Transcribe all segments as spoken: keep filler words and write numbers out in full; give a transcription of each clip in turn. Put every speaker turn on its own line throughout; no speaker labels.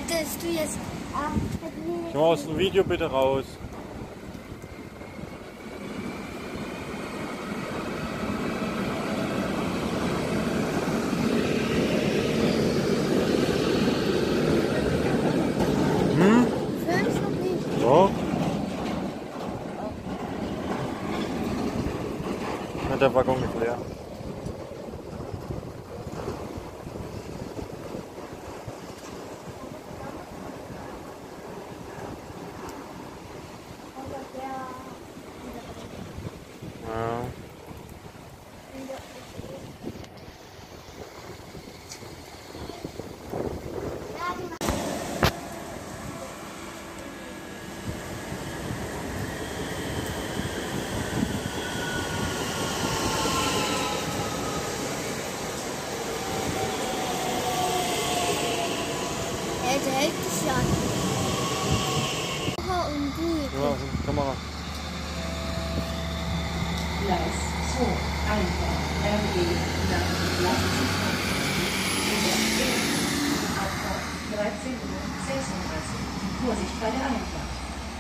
Hättest du jetzt... Ah,
Ich mach aus dem Video bitte raus. Hm?
Filmst noch nicht.
So. Na, der Waggon ist leer. Ja.
Er hält sich ja. Und gut.
Ja, Kamera.
Gleis zwei, Einfahrt, R E nach Leipzig. Abfahrt dreizehn Uhr sechsunddreißig. Vorsicht bei der Einfahrt.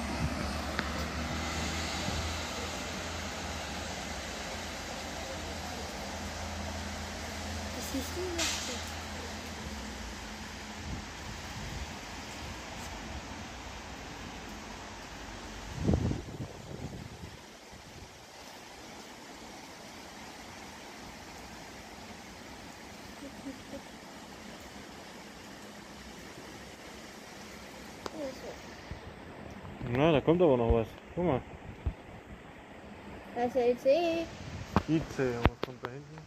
Was siehst du jetzt?
Na, da kommt aber noch was. Guck mal.
Das ist L C.
I C, und was kommt da hinten?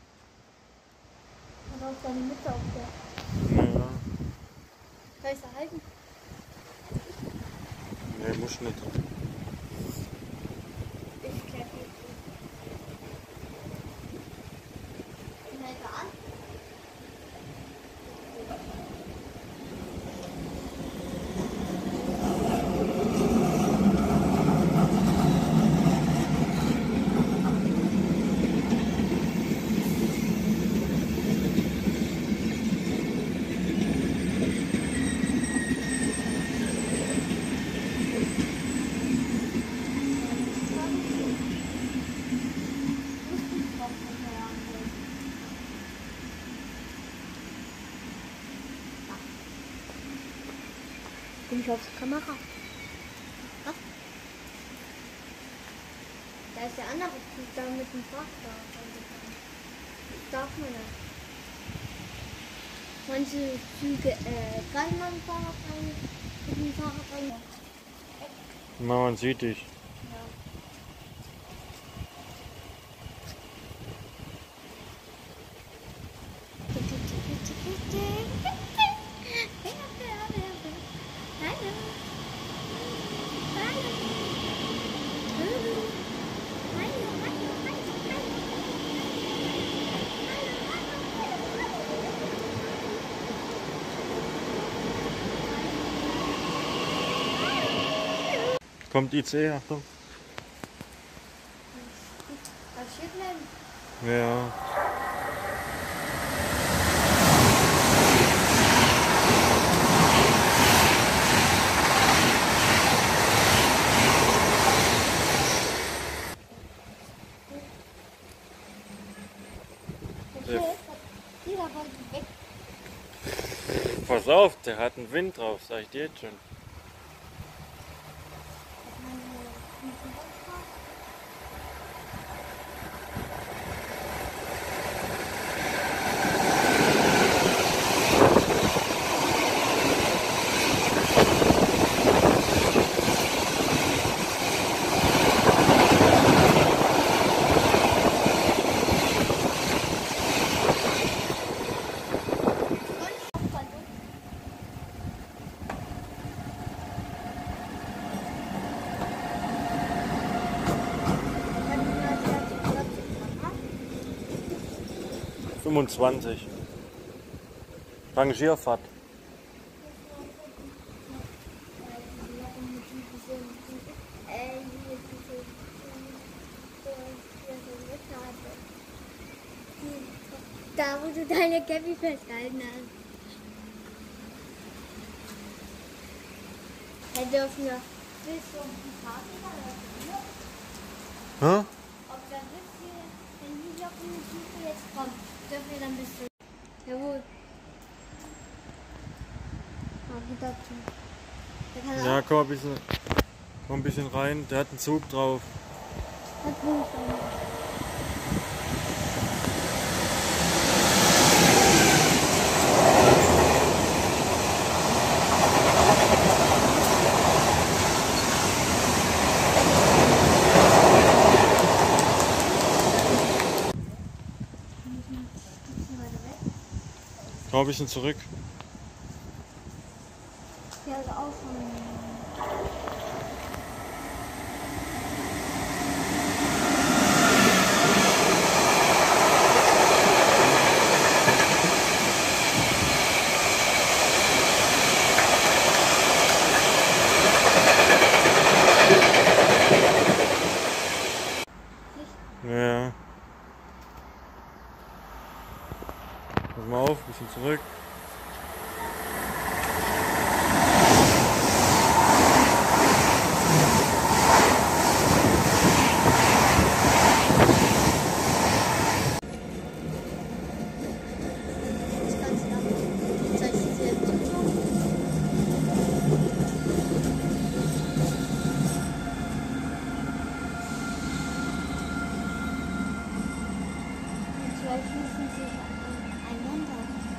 Aber auch seine Mitte auf der.
Ja.
Soll ich es halten?
Nee, muss nicht.
Ich kletter nicht. Na egal. Komm ich aufs Kamera. Was? Da ist der andere Zug da mit dem Fahrrad. Das darf man nicht. Manche Züge äh, kann man Fahrrad rein, mit dem Fahrrad rein.
Na, man sieht dich.
Ja.
Kommt I C, Achtung.
Was steht denn?
Ja.
Der Dieser war weg.
Pass auf, der hat einen Wind drauf, sag ich dir jetzt schon. fünfundzwanzig. Rangierfahrt.
Da, wo du deine Cappy festgehalten hast. Wir dürfen ja bis zum Party dann.
Hä?
Ob da bis hier, wenn die Glockenmusik jetzt kommt, dürfen wir dann bis zu. Jawohl. Ah, dazu. Der kann
Ja,
auch.
komm ein bisschen, komm ein bisschen rein. Der hat einen Zug drauf.
Hat Blut drin.
Komm ein bisschen zurück.
Ja, also auch von.
Ja. Pass mal auf, ein bisschen zurück.
Das kannst du dann. Soll ich das jetzt tun? Vielleicht müssen sie einander.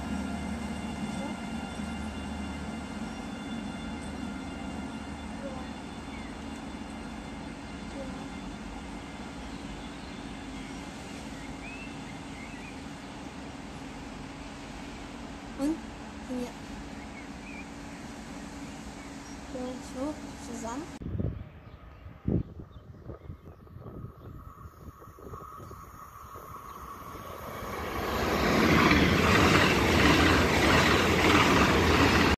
Und? Hier. So, so, zusammen.